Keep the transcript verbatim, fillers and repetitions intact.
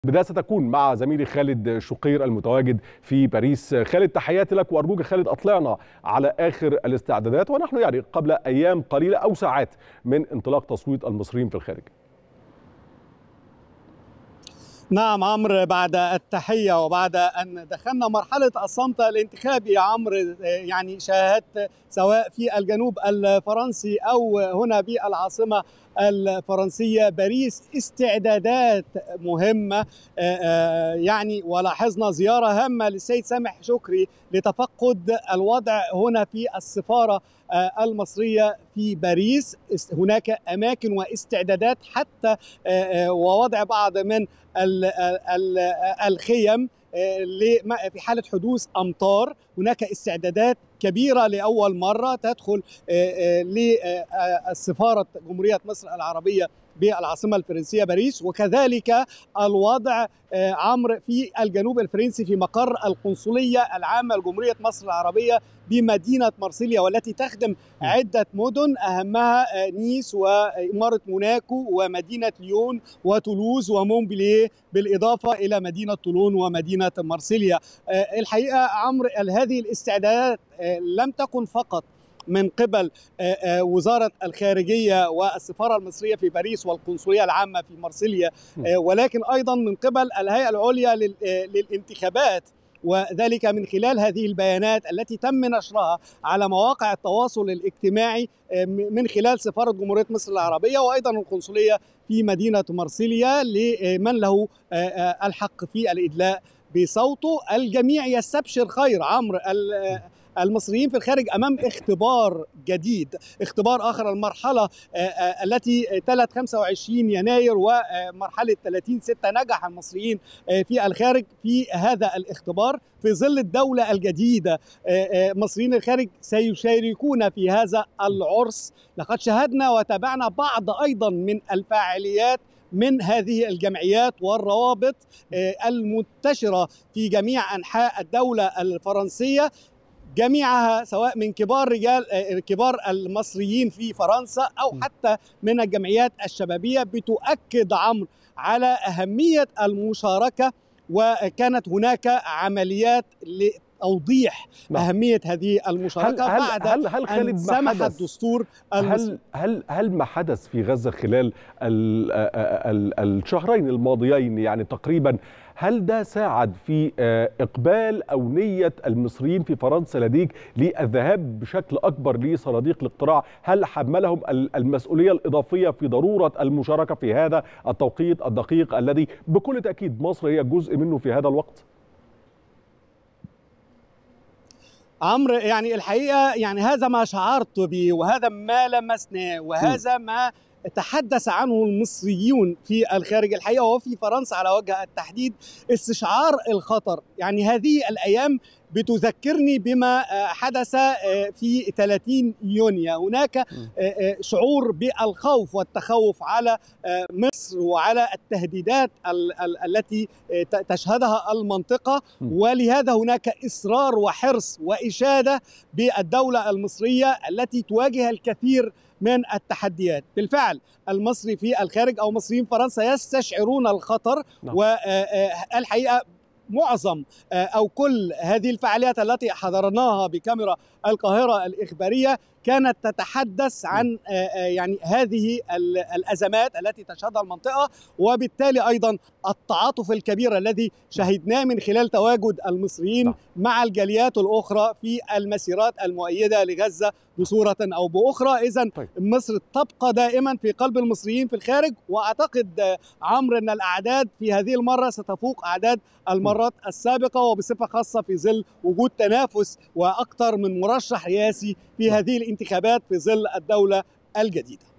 بداية ستكون مع زميلي خالد شقير المتواجد في باريس. خالد، تحياتي لك وأرجوك خالد أطلعنا على آخر الاستعدادات ونحن يعني قبل أيام قليلة أو ساعات من انطلاق تصويت المصريين في الخارج. نعم عمرو، بعد التحية وبعد أن دخلنا مرحلة الصمت الانتخابي يا عمرو، يعني شاهدت سواء في الجنوب الفرنسي أو هنا بالعاصمة الفرنسية باريس استعدادات مهمة، يعني ولاحظنا زيارة هامة للسيد سامح شكري لتفقد الوضع هنا في السفارة المصرية في باريس. هناك أماكن واستعدادات حتى ووضع بعض من الخيم في حالة حدوث أمطار. هناك استعدادات كبيرة لأول مرة تدخل لسفارة جمهورية مصر العربية بالعاصمة الفرنسية باريس، وكذلك الوضع عمرو في الجنوب الفرنسي في مقر القنصلية العامة لجمهورية مصر العربية بمدينة مارسيليا، والتي تخدم عدة مدن أهمها نيس وإمارة موناكو ومدينة ليون وتولوز ومونبلييه، بالإضافة إلى مدينة طولون ومدينة مارسيليا. الحقيقة عمرو هذه الاستعدادات لم تكن فقط من قبل وزارة الخارجية والسفارة المصرية في باريس والقنصلية العامة في مارسيليا، ولكن أيضا من قبل الهيئة العليا للانتخابات، وذلك من خلال هذه البيانات التي تم نشرها على مواقع التواصل الاجتماعي من خلال سفارة جمهورية مصر العربية وأيضا القنصلية في مدينة مارسيليا لمن له الحق في الإدلاء بصوته. الجميع يستبشر خير عمرو. المصريين في الخارج أمام اختبار جديد، اختبار آخر. المرحلة التي تلت خمسة وعشرين يناير ومرحلة ثلاثين ستة نجح المصريين في الخارج في هذا الاختبار في ظل الدولة الجديدة. مصريين الخارج سيشاركون في هذا العرس. لقد شاهدنا وتابعنا بعض أيضا من الفاعليات من هذه الجمعيات والروابط المنتشرة في جميع أنحاء الدولة الفرنسية، جميعها سواء من كبار رجال كبار المصريين في فرنسا أو حتى من الجمعيات الشبابية، بتؤكد عمرو على أهمية المشاركة. وكانت هناك عمليات لتوضيح نعم. أهمية هذه المشاركة هل بعد هل هل هل أن سمح الدستور هل هل هل ما حدث في غزة خلال ال ال الشهرين الماضيين يعني تقريبا، هل ده ساعد في إقبال أو نية المصريين في فرنسا لديك للذهاب بشكل أكبر لصناديق الاقتراع؟ هل حملهم المسؤولية الإضافية في ضرورة المشاركة في هذا التوقيت الدقيق الذي بكل تأكيد مصر هي جزء منه في هذا الوقت؟ عمرو، يعني الحقيقة يعني هذا ما شعرت به وهذا ما لمسناه وهذا ما تحدث عنه المصريون في الخارج الحقيقة وفي فرنسا على وجه التحديد، استشعار الخطر. يعني هذه الأيام بتذكرني بما حدث في ثلاثين يونيو. هناك شعور بالخوف والتخوف على مصر وعلى التهديدات التي تشهدها المنطقة، ولهذا هناك إصرار وحرص وإشادة بالدولة المصرية التي تواجه الكثير من التحديات. بالفعل المصري في الخارج أو مصريين فرنسا يستشعرون الخطر، والحقيقة معظم أو كل هذه الفعاليات التي حضرناها بكاميرا القاهرة الإخبارية كانت تتحدث عن يعني هذه الأزمات التي تشهدها المنطقة، وبالتالي أيضا التعاطف الكبير الذي شهدناه من خلال تواجد المصريين مع الجاليات الأخرى في المسيرات المؤيدة لغزة بصورة أو بأخرى. إذن مصر تبقى دائما في قلب المصريين في الخارج، وأعتقد عمرو أن الأعداد في هذه المرة ستفوق أعداد المرات السابقة، وبصفة خاصة في ظل وجود تنافس وأكثر من مرشح رئاسي في هذه الانتخابات في ظل الدولة الجديدة.